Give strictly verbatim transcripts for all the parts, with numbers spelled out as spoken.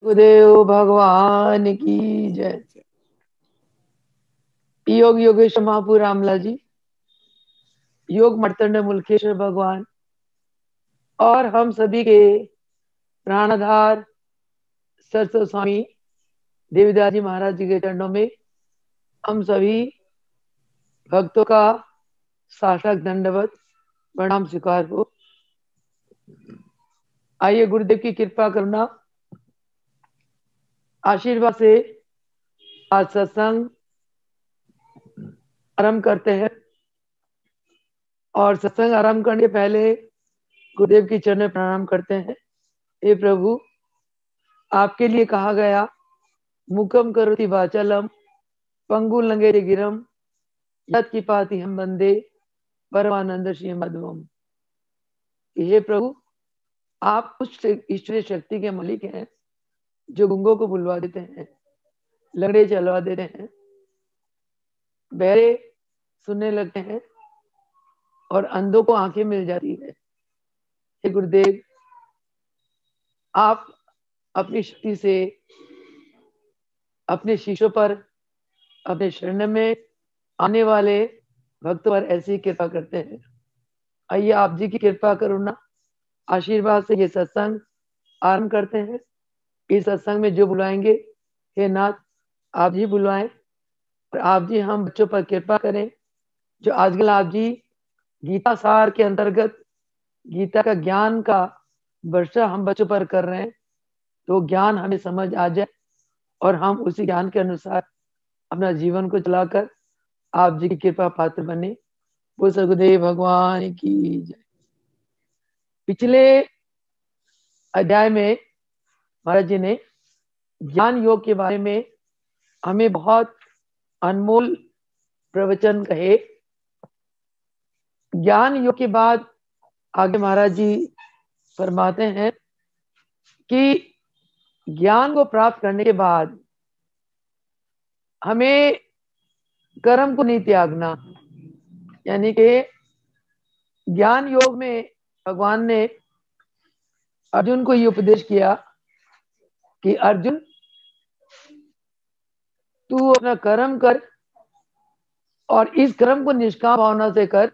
गुरुदेव भगवान की जय। योग योगेश्वर महापुर रामलाल जी, योग मर्तंड मुल्केश्वर भगवान और हम सभी के प्राणाधार सरस्वती स्वामी देवीदास जी महाराज जी के चरणों में हम सभी भक्तों का साष्टांग दंडवत प्रणाम स्वीकार हो। आइए गुरुदेव की कृपा करुणा आशीर्वाद से आज सत्संग आरंभ करते हैं। और सत्संग आरंभ करने के पहले गुरुदेव की चरण में प्रणाम करते हैं। हे प्रभु, आपके लिए कहा गया मुकम करोति वाचालम पंगु लंगेरे गिरम यत की पाति हम बंदे परमानंद श्री मधुवम। हे प्रभु, आप उस ईश्वरीय शक्ति के मालिक हैं जो गुंगों को बुलवा देते हैं, लंगड़े चलवा देते हैं, बहरे सुनने लगते हैं और अंधों को आंखें मिल जाती है। हे गुरुदेव, आप अपनी शक्ति से अपने शिष्यों पर, अपने शरण में आने वाले भक्तों पर ऐसी कृपा करते हैं। आइए आप जी की कृपा करुणा आशीर्वाद से ये सत्संग आरंभ करते हैं। इस सत्संग में जो बुलाएंगे, हे नाथ आप जी बुलाएं और आप जी हम बच्चों पर कृपा करें। जो आजकल आप जी गीता सार के अंतर्गत गीता का ज्ञान का वर्षा हम बच्चों पर कर रहे हैं, तो ज्ञान हमें समझ आ जाए और हम उसी ज्ञान के अनुसार अपना जीवन को चलाकर आप जी की कृपा पात्र बने। वो सदगुरुदेव भगवान की जय। पिछले अध्याय में महाराज जी ने ज्ञान योग के बारे में हमें बहुत अनमोल प्रवचन कहे। ज्ञान योग के बाद आगे महाराज जी फरमाते हैं कि ज्ञान को प्राप्त करने के बाद हमें कर्म को नहीं त्यागना। यानी कि ज्ञान योग में भगवान ने अर्जुन को ये उपदेश किया कि अर्जुन, तू अपना कर्म कर और इस कर्म को निष्काम भावना से कर,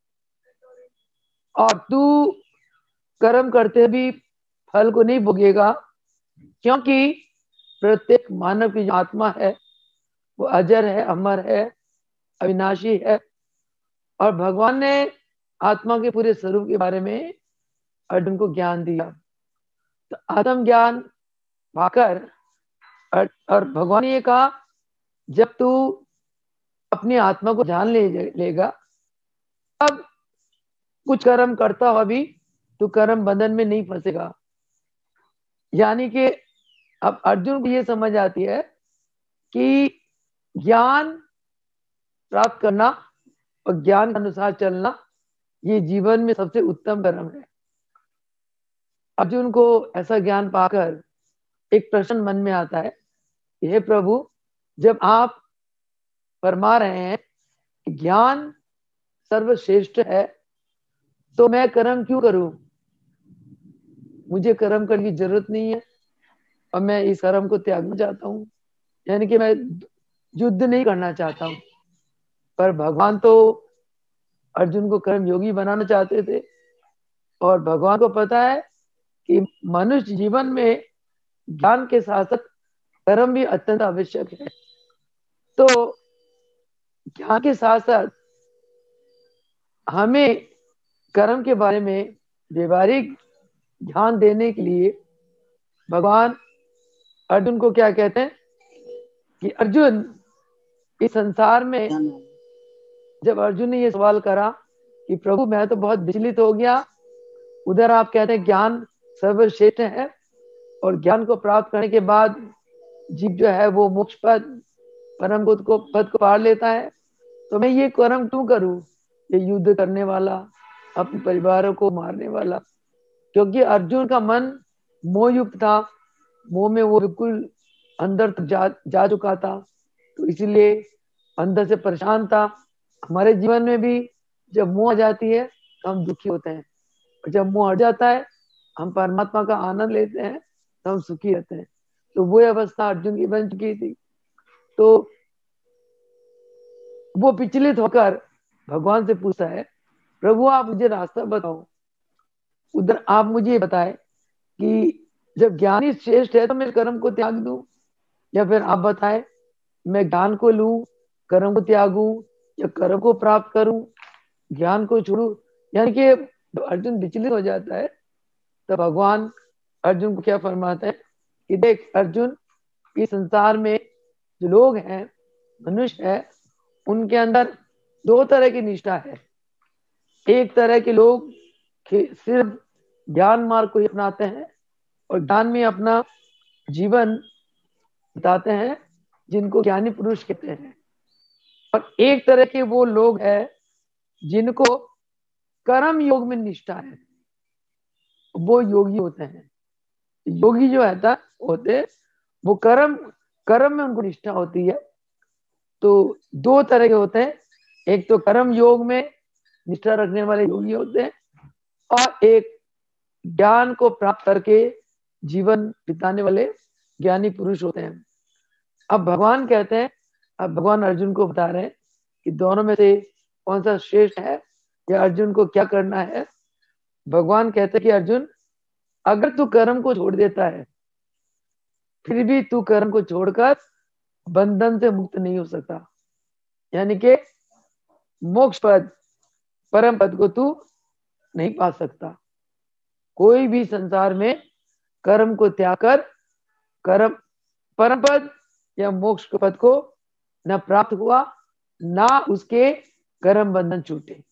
और तू कर्म करते भी फल को नहीं भोगेगा, क्योंकि प्रत्येक मानव की जो आत्मा है वो अजर है, अमर है, अविनाशी है। और भगवान ने आत्मा के पूरे स्वरूप के बारे में अर्जुन को ज्ञान दिया। तो आत्म ज्ञान पाकर और भगवान ने ये कहा, जब तू अपनी आत्मा को जान ले लेगा तब कुछ कर्म करता हुआ भी तू कर्म बंधन में नहीं फंसेगा। यानी कि अब अर्जुन को ये समझ आती है कि ज्ञान प्राप्त करना और ज्ञान के अनुसार चलना ये जीवन में सबसे उत्तम कर्म है। अर्जुन को ऐसा ज्ञान पाकर एक प्रश्न मन में आता है, हे प्रभु, जब आप फरमा रहे हैं कि ज्ञान सर्वश्रेष्ठ है, तो मैं कर्म क्यों करूं? मुझे कर्म करने की जरूरत नहीं है और मैं इस कर्म को त्यागना चाहता हूं। यानी कि मैं युद्ध नहीं करना चाहता हूं। पर भगवान तो अर्जुन को कर्म योगी बनाना चाहते थे, और भगवान को पता है कि मनुष्य जीवन में ज्ञान के साथ साथ कर्म भी अत्यंत आवश्यक है। तो ज्ञान के साथ साथ हमें कर्म के बारे में व्यवहारिक ध्यान देने के लिए भगवान अर्जुन को क्या कहते हैं कि अर्जुन, इस संसार में जब अर्जुन ने ये सवाल करा कि प्रभु मैं तो बहुत विचलित हो गया, उधर आप कहते हैं ज्ञान सर्वश्रेष्ठ है और ज्ञान को प्राप्त करने के बाद जीव जो है वो मोक्ष पद, परम पद को पद को पार लेता है, तो मैं ये कर्म क्यों करूं, ये युद्ध करने वाला, अपने परिवारों को मारने वाला? क्योंकि अर्जुन का मन मोह युक्त था, मोह में वो बिल्कुल अंदर तक जा, जा चुका था, तो इसीलिए अंदर से परेशान था। हमारे जीवन में भी जब मोह आ जाती है तो हम दुखी होते हैं, और जब मोह हट जाता है हम परमात्मा का आनंद लेते हैं तो हम सुखी रहते हैं। तो वो अवस्था अर्जुन की बन चुकी थी। तो वो विचलित होकर भगवान से पूछता है, प्रभु आप मुझे रास्ता बताओ, उधर आप मुझे बताए कि जब ज्ञानी श्रेष्ठ है तो मैं कर्म को त्याग दूं, या फिर आप बताए मैं ज्ञान को लूं, कर्म को त्यागूं, या कर्म को प्राप्त करूं, ज्ञान को छोड़ूं। यानी कि अर्जुन विचलित हो जाता है। तो भगवान अर्जुन को क्या फरमाते हैं कि देख अर्जुन, इस संसार में जो लोग हैं, मनुष्य है, उनके अंदर दो तरह की निष्ठा है। एक तरह के लोग सिर्फ ज्ञान मार्ग को अपनाते हैं और ज्ञान में अपना जीवन बिताते हैं, जिनको ज्ञानी पुरुष कहते हैं। और एक तरह के वो लोग हैं जिनको कर्म योग में निष्ठा है, वो योगी होते हैं। योगी जो है था होते वो कर्म कर्म में उनको निष्ठा होती है। तो दो तरह के होते हैं, एक तो कर्म योग में निष्ठा रखने वाले योगी होते हैं, और एक ज्ञान को प्राप्त करके जीवन बिताने वाले ज्ञानी पुरुष होते हैं। अब भगवान कहते हैं, अब भगवान अर्जुन को बता रहे हैं कि दोनों में से कौन सा श्रेष्ठ है या अर्जुन को क्या करना है। भगवान कहते हैं कि अर्जुन, अगर तू कर्म को छोड़ देता है फिर भी तू कर्म को छोड़कर बंधन से मुक्त नहीं हो सकता। यानी कि मोक्ष पद, परम पद को तू नहीं पा सकता। कोई भी संसार में कर्म को त्याग कर कर्म परम पद या मोक्ष पद को न प्राप्त हुआ, ना उसके कर्म बंधन छूटे।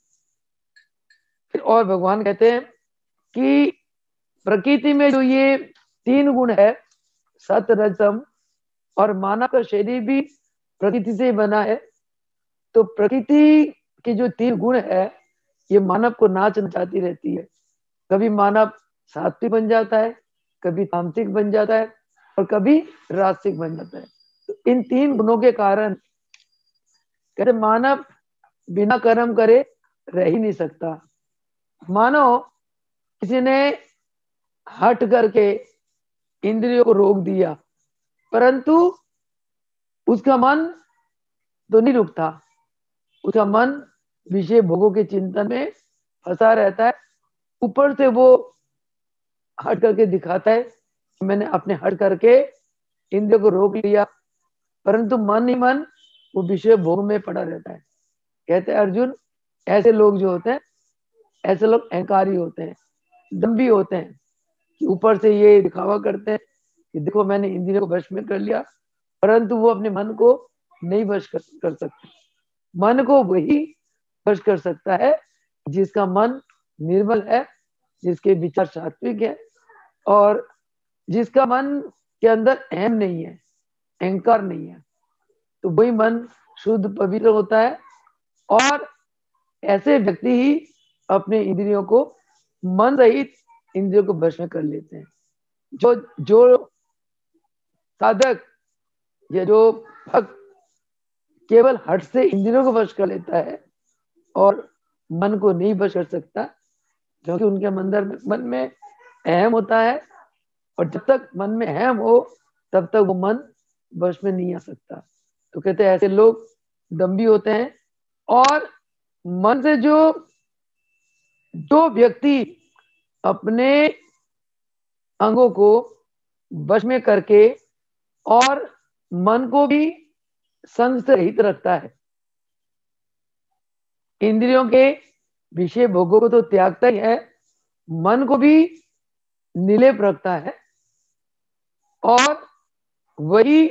फिर और भगवान कहते हैं कि प्रकृति में जो ये तीन गुण है, सत रजतम, और मानव का शरीर भी प्रकृति से बना है। तो प्रकृति के जो तीन गुण है ये मानव को नाच नचाती रहती है। कभी मानव सात्विक बन जाता है, कभी तामसिक बन जाता है, और कभी राजसिक बन जाता है। तो इन तीन गुणों के कारण कहते मानव बिना कर्म करे रह ही नहीं सकता। मानो किसी ने हट करके इंद्रियों को रोक दिया, परंतु उसका मन तो नहीं रुकता। उसका मन विषय भोगों के चिंतन में फंसा रहता है। ऊपर से वो हट करके दिखाता है मैंने अपने हट करके इंद्रियों को रोक लिया, परंतु मन ही मन वो विषय भोग में पड़ा रहता है। कहते हैं अर्जुन, ऐसे लोग जो होते हैं, ऐसे लोग अहंकारी होते हैं, दम्भी होते हैं, कि ऊपर से ये दिखावा करते हैं कि देखो मैंने इंद्रियों को वश में कर लिया, परंतु वो अपने मन को नहीं वश कर, कर सकते। मन को वही वश कर सकता है जिसका मन निर्मल है, जिसके विचार सात्विक है, और जिसका मन के अंदर अहम नहीं है, अहंकार नहीं है। तो वही मन शुद्ध पवित्र होता है, और ऐसे व्यक्ति ही अपने इंद्रियों को मन रहित इंद्रियों को वश में कर लेते हैं। जो जो साधक या जो भक्त केवल हट से इंद्रियों को वश कर लेता है और मन को नहीं वश कर सकता, क्योंकि उनके अंदर मन में अहम होता है, और जब तक मन में अहम हो तब तक वो मन वश में नहीं आ सकता। तो कहते हैं ऐसे लोग दम्भी होते हैं। और मन से जो जो व्यक्ति अपने अंगों को वश में करके और मन को भी संग से रहित रखता है, इंद्रियों के विषय भोगों को तो त्यागता ही है, मन को भी निलेप रखता है, और वही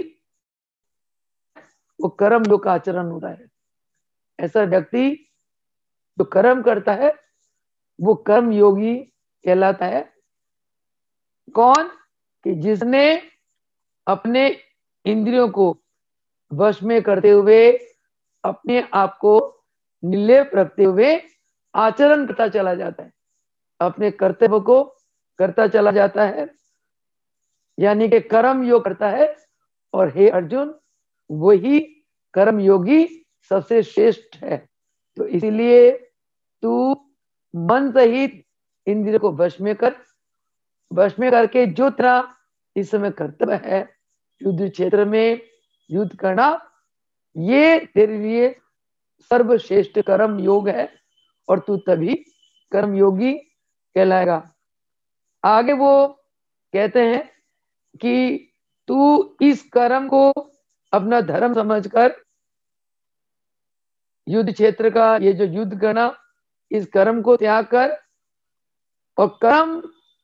वो कर्म योग का आचरण होता है। ऐसा व्यक्ति जो कर्म करता है वो कर्म योगी कहलाता है। कौन? कि जिसने अपने इंद्रियों को वश में करते हुए अपने आप को निर्लेप रखते हुए आचरण करता चला जाता है, अपने कर्तव्य को करता चला जाता है, यानी कि कर्म योग करता है। और हे अर्जुन, वही कर्म योगी सबसे श्रेष्ठ है। तो इसीलिए तू मन सहित इंद्रियों को वश में कर, वश में करके जो तेरा इस समय कर्तव्य है युद्ध क्षेत्र में युद्ध करना ये तेरे लिए सर्वश्रेष्ठ कर्म योग है और तू तभी कर्म योगी कहलाएगा। आगे वो कहते हैं कि तू इस कर्म को अपना धर्म समझकर युद्ध क्षेत्र का ये जो युद्ध करना, इस कर्म को त्याग कर और कर्म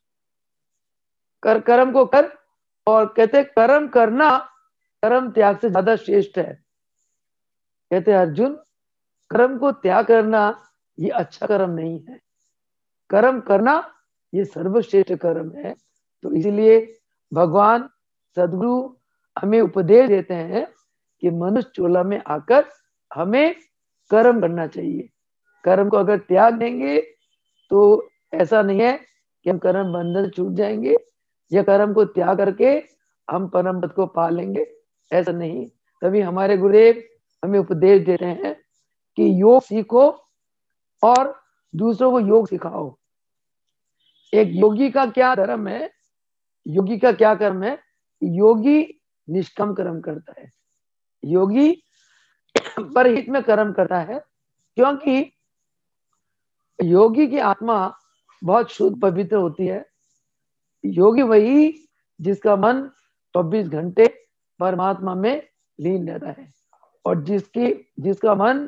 कर कर्म को कर। और कहते कर्म करना कर्म त्याग से ज्यादा श्रेष्ठ है। कहते अर्जुन, कर्म को त्याग करना ये अच्छा कर्म नहीं है, कर्म करना ये सर्वश्रेष्ठ कर्म है। तो इसलिए भगवान सदगुरु हमें उपदेश देते हैं कि मनुष्य चोला में आकर हमें कर्म करना चाहिए। कर्म को अगर त्याग देंगे तो ऐसा नहीं है कि हम कर्म बंधन छूट जाएंगे या कर्म को त्याग करके हम परम पद को पा लेंगे, ऐसा नहीं। तभी हमारे गुरुदेव हमें उपदेश देते हैं कि योग सीखो और दूसरों को योग सिखाओ। एक योगी का क्या धर्म है, योगी का क्या कर्म है? योगी निष्काम कर्म करता है, योगी परहित में कर्म करता है, क्योंकि योगी की आत्मा बहुत शुद्ध पवित्र होती है। योगी वही जिसका मन चौबीस घंटे परमात्मा में लीन रहता है और जिसकी जिसका मन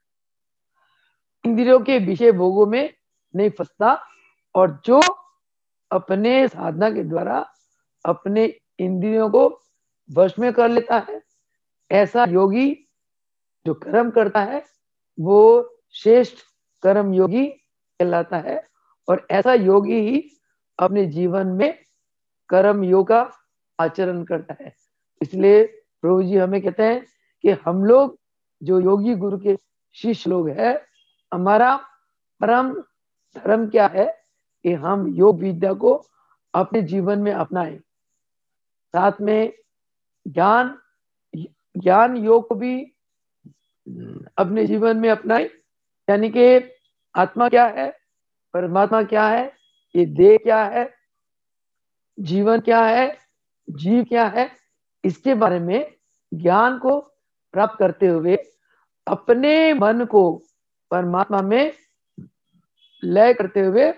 इंद्रियों के विषय भोगों में नहीं फंसता और जो अपने साधना के द्वारा अपने इंद्रियों को वश में कर लेता है। ऐसा योगी जो कर्म करता है वो श्रेष्ठ कर्म योगी कहलाता है और ऐसा योगी ही अपने जीवन में कर्म योग का आचरण करता है। इसलिए प्रभु जी हमें कहते हैं कि हम लोग जो योगी गुरु के शिष्य लोग हैं, हमारा परम धर्म क्या है कि हम योग विद्या को अपने जीवन में अपनाएं, साथ में ज्ञान ज्ञान योग को भी अपने जीवन में अपनाएं। यानी कि आत्मा क्या है, परमात्मा क्या है, ये देह क्या है, जीवन क्या है, जीव क्या है, इसके बारे में ज्ञान को प्राप्त करते हुए अपने मन को परमात्मा में लय करते हुए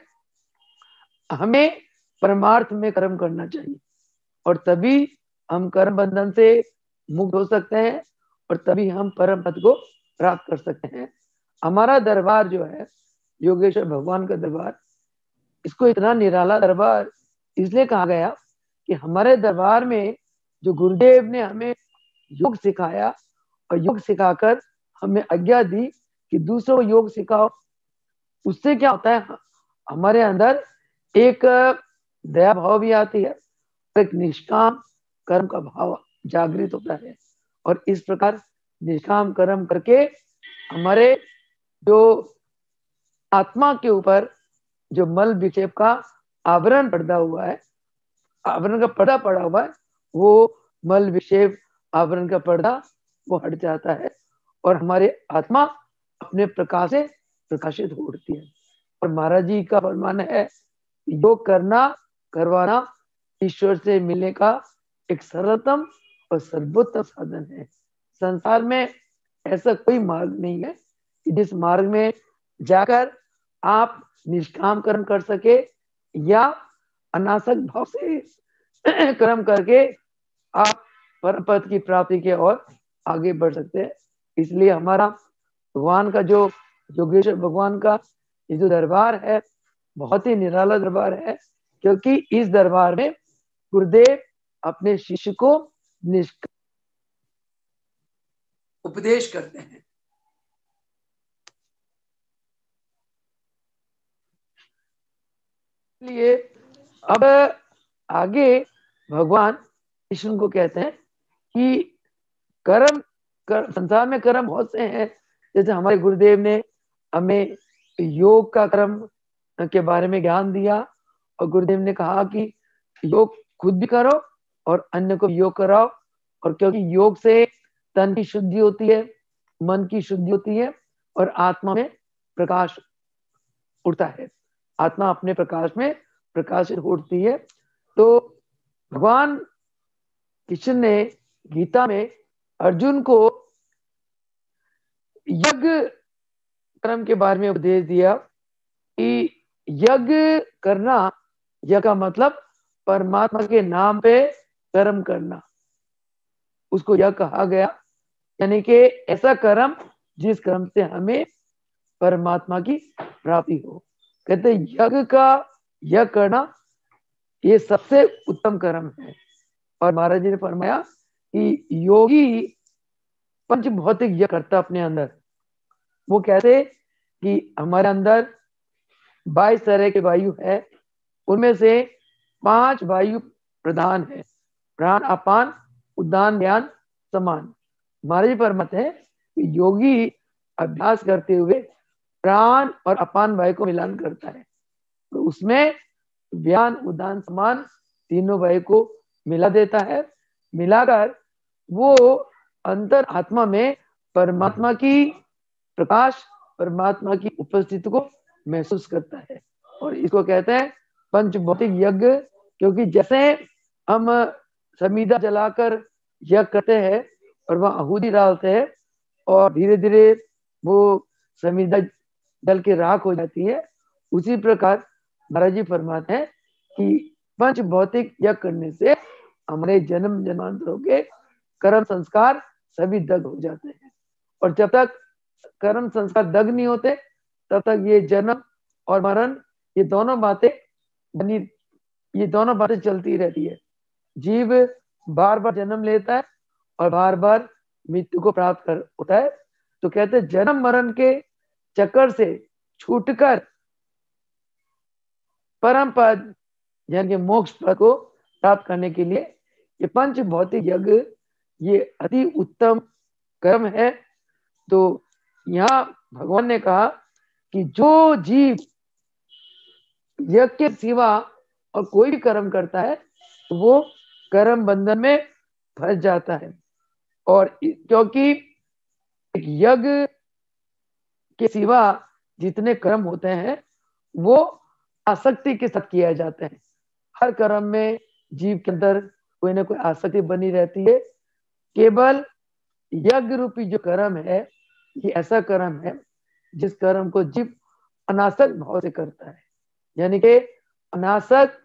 हमें परमार्थ में कर्म करना चाहिए और तभी हम कर्म बंधन से मुक्त हो सकते हैं और तभी हम परम पद को प्राप्त कर सकते हैं। हमारा दरबार जो है योगेश्वर भगवान का दरबार, इसको इतना निराला दरबार इसलिए कहा गया कि हमारे दरबार में जो गुरुदेव ने हमें योग सिखाया और योग सिखाकर हमें आज्ञा दी कि दूसरों को योग सिखाओ, उससे क्या होता है, हमारे अंदर एक दया भाव भी आती है, एक निष्काम कर्म का भाव जागृत होता है और इस प्रकार निष्काम कर्म करके हमारे जो आत्मा के ऊपर जो मल विक्षेप का आवरण पड़ा हुआ है, आवरण का पर्दा पड़ा हुआ है, वो मल विक्षेप आवरण का पर्दा वो हट जाता है और हमारे आत्मा अपने प्रकाश से प्रकाशित हो उठती है। और महाराज जी का फरमान है, योग करना करवाना ईश्वर से मिलने का एक सरलतम और सर्वोत्तम साधन है। संसार में ऐसा कोई मार्ग नहीं है कि जिस मार्ग में जाकर आप निष्काम कर्म कर सके या अनासक्त भाव से कर्म करके आप परम पद की प्राप्ति के और आगे बढ़ सकते हैं। इसलिए हमारा भगवान का जो योगेश्वर भगवान का ये जो दरबार है बहुत ही निराला दरबार है, क्योंकि इस दरबार में गुरुदेव अपने शिष्य को निष्काम उपदेश करते हैं। इसलिए अब आगे भगवान कृष्ण को कहते हैं कि कर्म कर, संसार में कर्म बहुत से हैं। जैसे हमारे गुरुदेव ने हमें योग का कर्म के बारे में ज्ञान दिया और गुरुदेव ने कहा कि योग खुद भी करो और अन्य को योग कराओ, और क्योंकि योग से तन की शुद्धि होती है, मन की शुद्धि होती है और आत्मा में प्रकाश उठता है, आत्मा अपने प्रकाश में प्रकाशित उठती है। तो भगवान कृष्ण ने गीता में अर्जुन को यज्ञ कर्म के बारे में उपदेश दिया कि यज्ञ करना, यज्ञ का मतलब परमात्मा के नाम पे कर्म करना, उसको यज्ञ कहा गया। यानी कि ऐसा कर्म जिस कर्म से हमें परमात्मा की प्राप्ति हो। कहते यज्ञ का यज्ञ करना ये सबसे उत्तम कर्म है। और महाराज जी ने फरमाया कि योगी पंच भौतिक यज्ञ करता अपने अंदर। वो कहते कि हमारे अंदर बाईस तरह के वायु है, उनमें से पांच वायु प्रधान है, प्राण, अपान, उदान, ध्यान, समान। महाराज जी फरमाते हैं कि योगी अभ्यास करते हुए प्राण और अपान वायु को मिलान करता है, तो उसमें व्यान, उदान, समान तीनों वायु को मिला देता है। मिलाकर वो अंतर आत्मा में परमात्मा की प्रकाश, परमात्मा की उपस्थिति को महसूस करता है। और इसको कहते हैं पंच भौतिक यज्ञ। क्योंकि जैसे हम समीधा जलाकर यज्ञ करते हैं और वहां आहुति डालते हैं और धीरे धीरे वो समीधा जल की राख हो जाती है, उसी प्रकार महाराज जी फरमाते हैं कि पंच भौतिक यज्ञ करने से हमारे जन्म जन्मांतरों के कर्म संस्कार सभी दग्ध हो जाते हैं। और जब तक कर्म संस्कार दग्ध नहीं होते तब तक ये जन्म और मरण, ये दोनों बातें बनी ये दोनों बातें चलती रहती है। जीव बार बार जन्म लेता है और बार बार मृत्यु को प्राप्त कर होता है। तो कहते हैं जन्म मरण के चक्कर से छूटकर परम पद यानी मोक्ष पद को प्राप्त करने के लिए ये पंच भौतिक यज्ञ ये अति उत्तम कर्म है। तो यहाँ भगवान ने कहा कि जो जीव यज्ञ के सिवा और कोई भी कर्म करता है तो वो कर्म बंधन में फंस जाता है। और क्योंकि यज्ञ के सिवा जितने कर्म होते हैं वो आसक्ति के साथ किया जाते हैं। हर कर्म में जीव के अंदर कोई ना कोई आसक्ति बनी रहती है। केवल यज्ञ रूपी जो कर्म है ये ऐसा कर्म है जिस कर्म को जीव अनासक्त भाव से करता है। यानी कि अनासक्त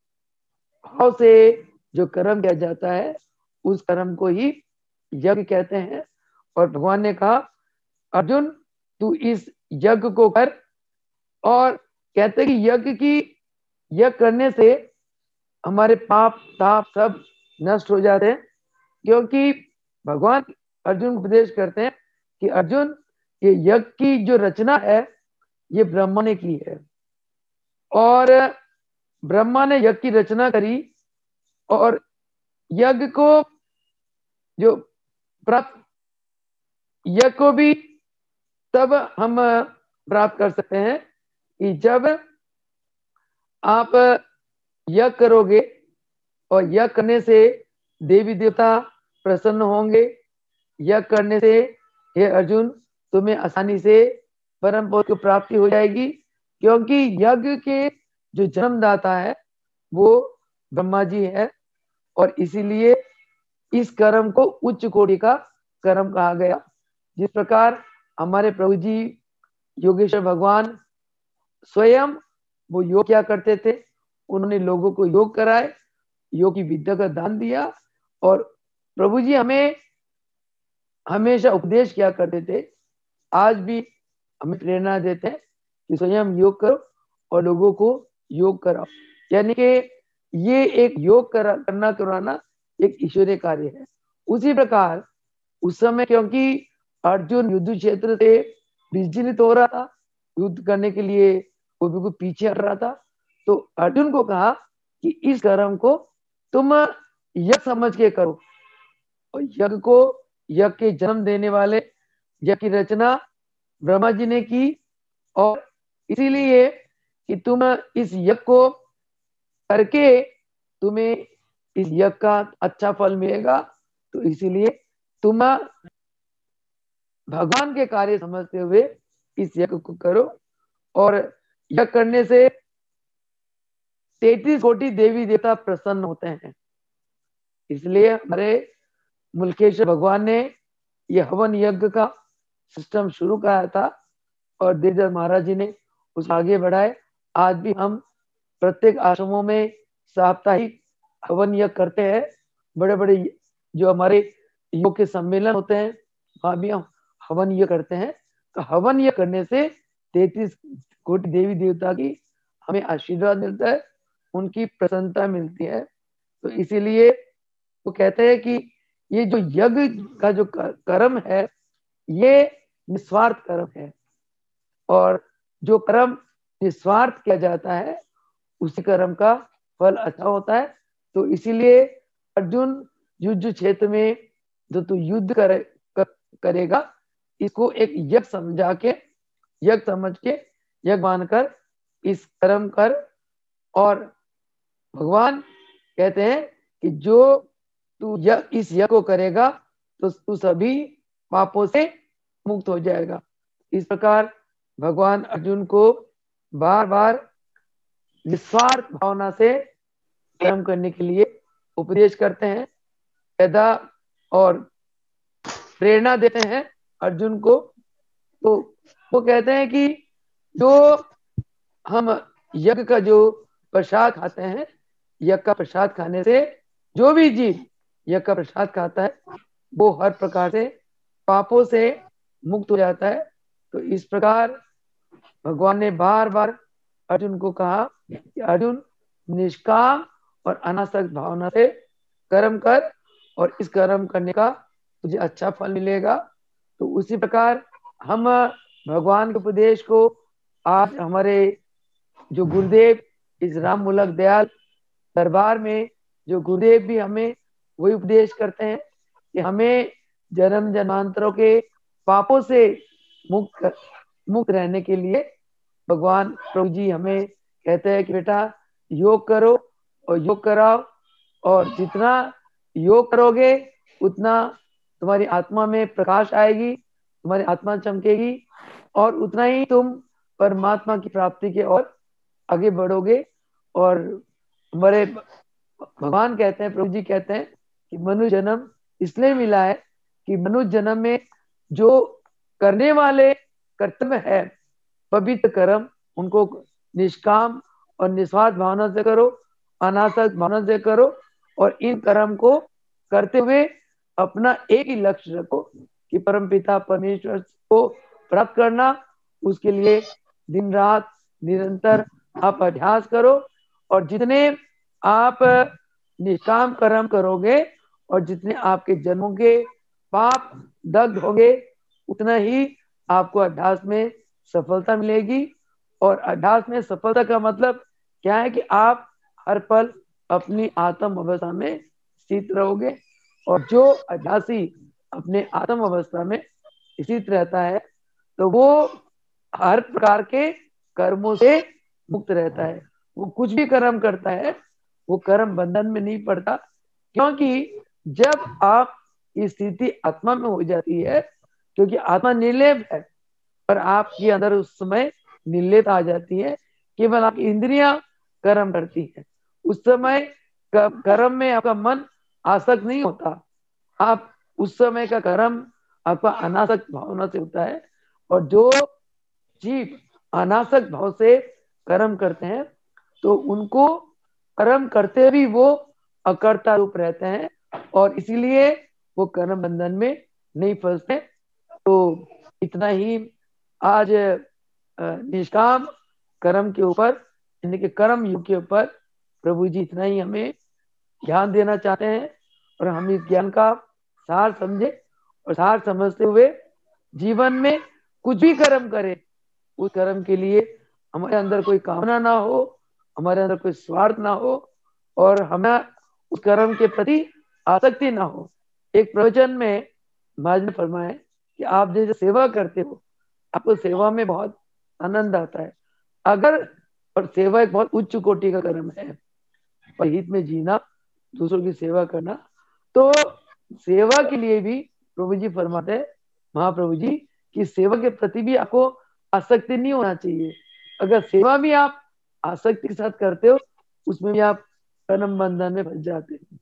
भाव से जो कर्म किया जाता है उस कर्म को ही यज्ञ कहते हैं। और भगवान ने कहा अर्जुन तू इस यज्ञ को कर। और कहते कि यज्ञ की यज्ञ करने से हमारे पाप ताप सब नष्ट हो जाते हैं। क्योंकि भगवान अर्जुन को उपदेश करते हैं कि अर्जुन ये यज्ञ की जो रचना है ये ब्रह्मा ने की है। और ब्रह्मा ने यज्ञ की रचना करी और यज्ञ को जो प्राप्त यज्ञ को भी तब हम प्राप्त कर सकते हैं कि जब आप यज्ञ करोगे और यज्ञ करने से देवी देवता प्रसन्न होंगे। यज्ञ करने से हे अर्जुन तुम्हें आसानी से परम पद की प्राप्ति हो जाएगी। क्योंकि यज्ञ के जो जन्मदाता है वो ब्रह्मा जी है और इसीलिए इस कर्म को उच्च कोटि का कर्म कहा गया। जिस प्रकार हमारे प्रभु जी योगेश्वर भगवान स्वयं वो योग क्या करते थे, उन्होंने लोगों को योग कराए, योग की विद्या का दान दिया। और प्रभु जी हमें हमेशा उपदेश किया करते थे, आज भी हमें प्रेरणा देते हैं कि स्वयं योग करो और लोगों को योग कराओ। यानी कि ये एक योग करा, करना कराना एक ईश्वरीय कार्य है। उसी प्रकार उस समय क्योंकि अर्जुन युद्ध क्षेत्र से विचलित हो रहा था, युद्ध करने के लिए वो बिल्कुल पीछे हट रहा था, तो अर्जुन को कहा कि इस कर्म को तुम यज्ञ समझ के करो। और यज्ञ को यज्ञ के जन्म देने वाले यज्ञ की रचना ब्रह्मा जी ने की और इसीलिए कि तुम इस यज्ञ को करके तुम्हें इस यज्ञ का अच्छा फल मिलेगा। तो इसीलिए तुम भगवान के कार्य समझते हुए इस यज्ञ को करो। और यज्ञ करने से तैतीस कोटि देवी देवता प्रसन्न होते हैं। इसलिए हमारे मुल्केश्वर भगवान ने ये हवन यज्ञ का सिस्टम शुरू कराया था और देवदास महाराज जी ने उस आगे बढ़ाए। आज भी हम प्रत्येक आश्रमों में साप्ताहिक हवन यज्ञ करते हैं। बड़े बड़े जो हमारे योग के सम्मेलन होते हैं वहां भी हम हवन यज्ञ करते हैं। तो हवन यज्ञ करने से तैतीस कोटि देवी देवता की हमें आशीर्वाद मिलता है, उनकी प्रसन्नता मिलती है। तो इसीलिए वो कहते हैं कि ये जो यज्ञ का जो कर्म है ये निस्वार्थ कर्म है, और जो कर्म निस्वार्थ किया जाता है उसी कर्म का फल अच्छा होता है। तो इसीलिए अर्जुन युद्ध क्षेत्र में जो तू युद्ध करे, कर, करेगा इसको एक यज्ञ समझा के, यज्ञ समझ के, यज्ञ मानकर इस कर्म कर। और भगवान कहते हैं कि जो तू इस यज्ञ को करेगा तो तू सभी पापों से मुक्त हो जाएगा। इस प्रकार भगवान अर्जुन को बार बार निस्वार्थ भावना से कर्म करने के लिए उपदेश करते हैं, पैदा और प्रेरणा देते हैं अर्जुन को। तो वो कहते हैं कि जो हम यज्ञ का जो प्रसाद खाते हैं, यज्ञ का प्रसाद खाने से जो भी जीव यज्ञ का प्रसाद खाता है वो हर प्रकार से पापों से मुक्त हो जाता है। तो इस प्रकार भगवान ने बार बार अर्जुन को कहा कि अर्जुन निष्काम और अनासक्त भावना से कर्म कर और इस कर्म करने का तुझे अच्छा फल मिलेगा। तो उसी प्रकार हम भगवान के उपदेश को आज हमारे जो गुरुदेव इस राम मूलक दयाल दरबार में जो गुरुदेव भी हमें वही उपदेश करते हैं कि हमें जन्म जन्मांतरों के पापों से मुक्त मुक्त रहने के लिए भगवान प्रभु जी हमें कहते हैं कि बेटा योग करो और योग कराओ, और जितना योग करोगे उतना तुम्हारी आत्मा में प्रकाश आएगी, तुम्हारी आत्मा चमकेगी और उतना ही तुम परमात्मा की प्राप्ति के ओर आगे बढ़ोगे। और हमारे भगवान कहते हैं, प्रभु जी कहते हैं कि मनुष्य जन्म इसलिए मिला है कि मनुष्य जन्म में जो करने वाले कर्तव्य है पवित्र कर्म उनको निष्काम और निस्वार्थ भावना से करो, अनासक्त भावना से करो, और इन कर्म को करते हुए अपना एक ही लक्ष्य रखो कि परमपिता परमेश्वर को प्राप्त करना। उसके लिए दिन रात निरंतर आप अभ्यास करो, और जितने आप निष्काम कर्म करोगे और जितने आपके जन्मों के पाप दग्ध होंगे उतना ही आपको अभ्यास में सफलता मिलेगी। और अभ्यास में सफलता का मतलब क्या है कि आप हर पल अपनी आत्म अवस्था में स्थित रहोगे, और जो अभ्यासी अपने आत्म अवस्था में स्थित रहता है तो वो हर प्रकार के कर्मों से मुक्त रहता है। वो कुछ भी कर्म करता है वो कर्म बंधन में नहीं पड़ता, क्योंकि जब आप की स्थिति आत्मा में हो जाती है, क्योंकि आत्मा निर्लेप है और आपके अंदर उस समय निर्लेप आ जाती है, केवल आपकी इंद्रियां कर्म करती है। उस समय कर्म में आपका मन आसक्त नहीं होता, आप उस समय का कर्म आपका अनासक्त भावना से होता है। और जो जीव अनासक्त भाव से कर्म करते हैं तो उनको कर्म करते भी वो अकर्ता रूप रहते हैं, और इसीलिए वो कर्म बंधन में नहीं फंसते। तो इतना ही आज निष्काम कर्म के ऊपर, यानी कि कर्म युग के ऊपर प्रभु जी इतना ही हमें ज्ञान देना चाहते हैं, और हम इस ज्ञान का सार समझे और सार समझते हुए जीवन में कुछ भी कर्म करें, उस कर्म के लिए हमारे अंदर कोई कामना ना हो, हमारे अंदर कोई स्वार्थ ना हो, और हमें उस कर्म के प्रति आसक्ति ना हो। एक प्रवचन में महाराज ने फरमाया कि आप जैसे सेवा करते हो आपको सेवा में बहुत आनंद आता है, अगर और सेवा एक बहुत उच्च कोटि का कर्म है, और हित में जीना, दूसरों की सेवा करना, तो सेवा के लिए भी प्रभु जी फरमाते हैं, महाप्रभु जी, कि सेवा के प्रति भी आपको आसक्ति नहीं होना चाहिए। अगर सेवा भी आप आसक्ति के साथ करते हो उसमें भी आप कर्म बंधन में फंस जाते हैं।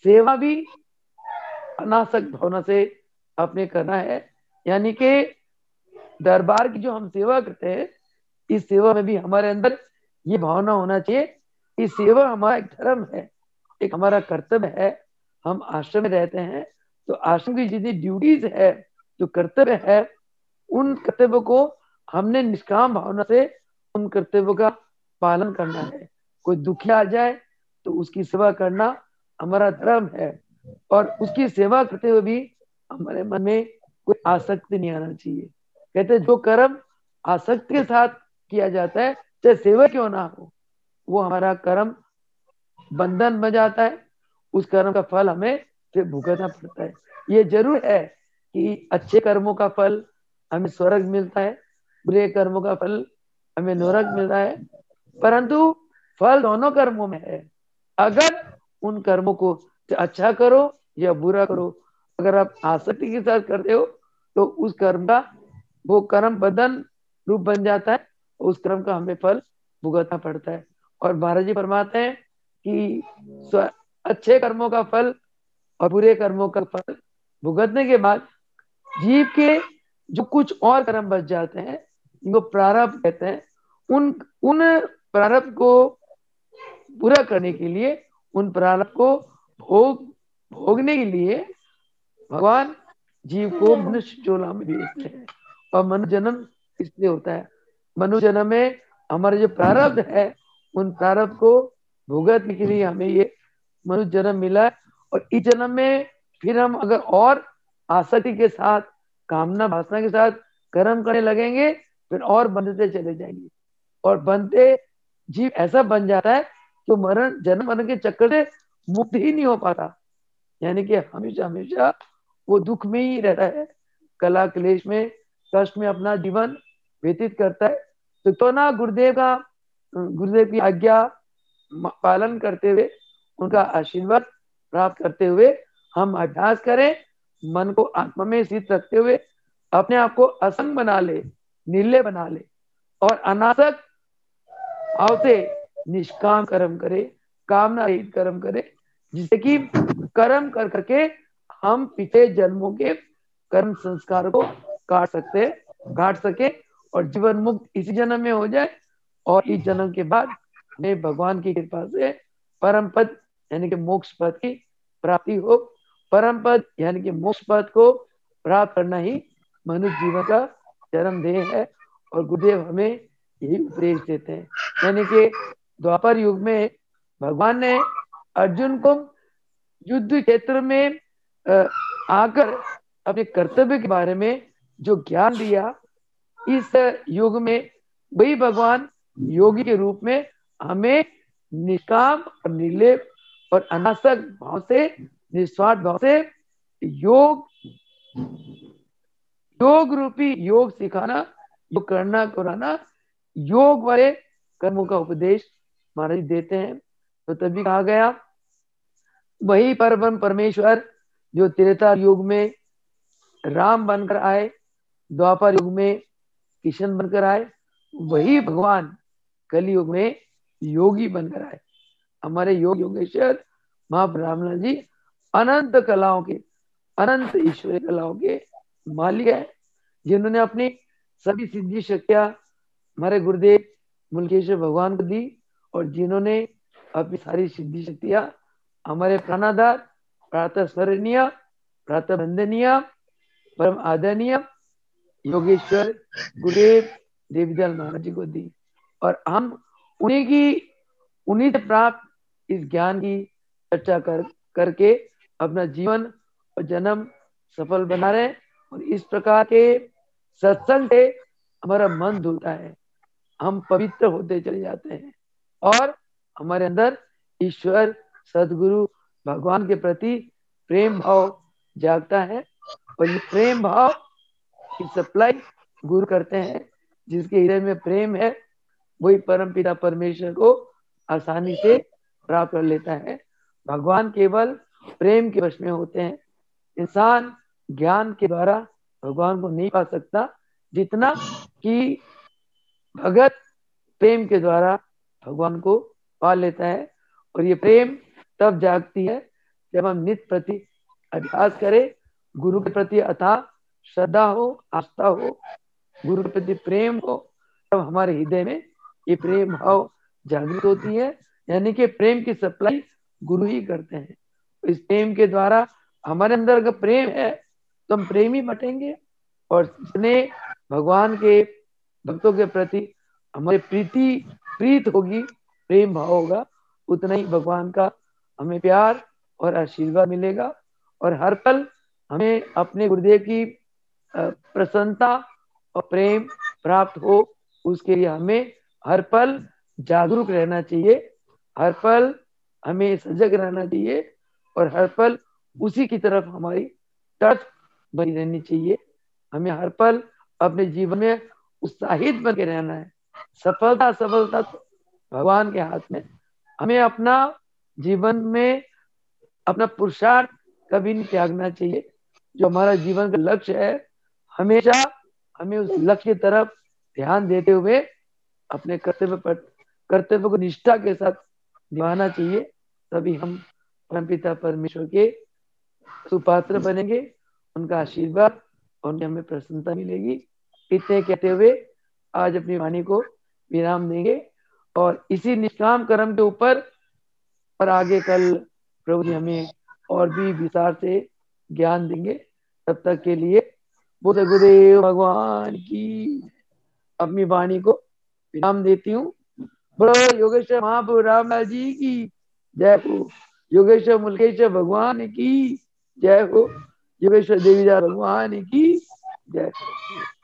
सेवा भी अनासक्त भावना से अपने करना है। यानी कि दरबार की जो हम सेवा करते हैं, इस सेवा में भी हमारे अंदर ये भावना होना चाहिए कि सेवा हमारा एक धर्म है, एक हमारा कर्तव्य है। हम आश्रम में रहते हैं तो आश्रम की जितनी ड्यूटीज है, जो कर्तव्य है, उन कर्तव्यों को हमने निष्काम भावना से उन कर्तव्यों का पालन करना है। कोई दुखी आ जाए तो उसकी सेवा करना हमारा धर्म है, और उसकी सेवा करते हुए भी हमारे मन में कोई आसक्ति नहीं आना चाहिए। कहते जो कर्म आसक्ति के साथ किया जाता है, चाहे सेवा क्यों ना हो, वो हमारा कर्म बंधन बन जाता है। उस कर्म का फल हमें फिर भुगतना पड़ता है। ये जरूर है कि अच्छे कर्मों का फल हमें स्वर्ग मिलता है, बुरे कर्मों का फल हमें नरक मिलता है, परंतु फल दोनों कर्मों में है। अगर उन कर्मों को अच्छा करो या बुरा करो, अगर आप आसक्ति के साथ करते हो तो उस कर्म का वो कर्म बंधन रूप बन जाता है, उस कर्म का हमें फल भुगतना पड़ता है। और महाराज जी फरमाते हैं कि अच्छे कर्मों का फल और बुरे कर्मों का फल भुगतने के बाद जीव के जो कुछ और कर्म बच जाते हैं, इनको प्रारब्ध कहते हैं। उन उन प्रारब्ध को पूरा करने के लिए, उन प्रारब्ध को भोग भोगने के लिए भगवान जीव को मनुष्य चोला में भेजते हैं। और मनुष्य जन्म इसलिए होता है, मनुष्य जन्म में हमारे जो प्रारब्ध है, उन प्रारब्ध को भुगतने के लिए हमें ये मनुष्य जन्म मिला है। और इस जन्म में फिर हम अगर और आसक्ति के साथ, कामना वासना के साथ कर्म करने लगेंगे, फिर और बनते चले जाएंगे, और बनते जीव ऐसा बन जाता है कि मरण जन्म मरण के चक्कर से मुक्त ही नहीं हो पाता। यानी कि हमेशा हमेशा वो दुख में ही रहता है, कला क्लेश में, कष्ट में अपना जीवन व्यतीत करता है। तो, तो ना गुरुदेव का गुरुदेव की आज्ञा पालन करते हुए, उनका आशीर्वाद प्राप्त करते हुए हम अभ्यास करें, मन को आत्मा में स्थित रखते हुए अपने आप को असंग बना ले, निर्लय बना ले, और अनासक्त भाव से निष्काम कर्म करे, कामना रहित कर्म करे, जिससे कि कर्म कर करके हम पिछले जन्मों के कर्म संस्कार को काट सकते काट सके और जीवन मुक्त इसी जन्म में हो जाए, और इस जन्म के बाद हमें भगवान की कृपा से परम पद यानी कि मोक्ष पद की प्राप्ति हो। परम पद यानी कि मोक्ष पद को प्राप्त करना ही मनुष्य जीवन का जन्म ध्येय है। और गुरुदेव हमें यही उपदेश देते हैं। यानी कि द्वापर युग में भगवान ने अर्जुन को युद्ध क्षेत्र में आकर अपने कर्तव्य के बारे में जो ज्ञान दिया, इस युग में वही भगवान योगी के रूप में हमें निष्काम और निर्लेप और अनासक्त भाव से, निस्वार्थ भाव से योग योग रूपी योग सिखाना, योग करना कराना, योग वाले कर्मों का उपदेश महाराज देते हैं। तो तभी कहा गया वही परम परमेश्वर जो त्रेता युग में राम बनकर आए, द्वापर युग में कृष्ण बनकर आए, वही भगवान कलयुग में योगी बनकर आए। हमारे योग योगेश्वर महाब्राह्मण जी अनंत कलाओं के, अनंत ईश्वरीय कलाओं के मालिक है, जिन्होंने अपनी सभी सिद्धि शक्तियां हमारे गुरुदेव मुलकेश्वर भगवान को दी, और जिन्होंने अपनी सारी सिद्धि शक्तियां हमारे प्राणाधार, प्रातः स्मरणीय, प्रातः वंदनीय, परम आदरणीय योगेश्वर गुरुदेव देवीदयाल महाराज जी को दी। और हम उन्हीं की उन्हीं से प्राप्त इस ज्ञान की चर्चा कर करके अपना जीवन और जन्म सफल बना रहे। और इस प्रकार के सत्संग से हमारा मन धुलता है, हम पवित्र होते चले जाते हैं, और हमारे अंदर ईश्वर, सदगुरु, भगवान के प्रति प्रेम भाव जागता है। और ये प्रेम भाव की सप्लाई गुरु करते हैं। जिसके हृदय में प्रेम है, वही परम पिता परमेश्वर को आसानी से प्राप्त कर लेता है। भगवान केवल प्रेम के वश में होते हैं। इंसान ज्ञान के द्वारा भगवान को नहीं पा सकता, जितना कि भगत प्रेम के द्वारा भगवान को पा लेता है। और ये प्रेम तब जागती है जब हम नित्य प्रति अभ्यास करें, गुरु के प्रति अथाह श्रद्धा हो, आस्था हो, गुरु के प्रति प्रेम हो, तब हमारे हृदय में ये प्रेम भाव जागृत होती है। यानी कि प्रेम की सप्लाई गुरु ही करते हैं। इस प्रेम के द्वारा हमारे अंदर अगर प्रेम है तो हम प्रेमी बटेंगे, और जितने भगवान के भक्तों के प्रति हमारी प्रीति प्रीत होगी, प्रेम भाव होगा, उतना ही भगवान का हमें प्यार और आशीर्वाद मिलेगा। और हर पल हमें अपने गुरुदेव की प्रसन्नता और प्रेम प्राप्त हो, उसके लिए हमें हर पल जागरूक रहना चाहिए, हर पल हमें सजग रहना चाहिए, और हर पल उसी की तरफ हमारी तर्क बनी रहनी चाहिए। हमें हर पल अपने जीवन में उत्साहित बन के रहना है। सफलता असफलता तो भगवान के हाथ में। हमें अपना जीवन में अपना पुरुषार्थ कभी नहीं त्यागना चाहिए। जो हमारा जीवन का लक्ष्य है, हमेशा हमें उस लक्ष्य की तरफ ध्यान देते हुए अपने कर्तव्य पर कर्तव्य को निष्ठा के साथ निभाना चाहिए। तभी हम परमपिता परमेश्वर के सुपात्र बनेंगे, उनका आशीर्वाद और उनकी हमें प्रसन्नता मिलेगी। इतने कहते हुए आज अपनी वाणी को विराम देंगे, और इसी निष्काम कर्म के ऊपर और आगे कल प्रभु जी हमें और भी विस्तार से ज्ञान देंगे। तब तक के लिए बुद्ध गुरुदेव भगवान की अपनी वाणी को विराम देती हूँ। बोलो योगेश्वर महाप्रभु रामदास जी की जय हो, योगेश्वर मुल्केश्वर भगवान की जय हो, योगेश्वर देवीदास भगवान की जय हो।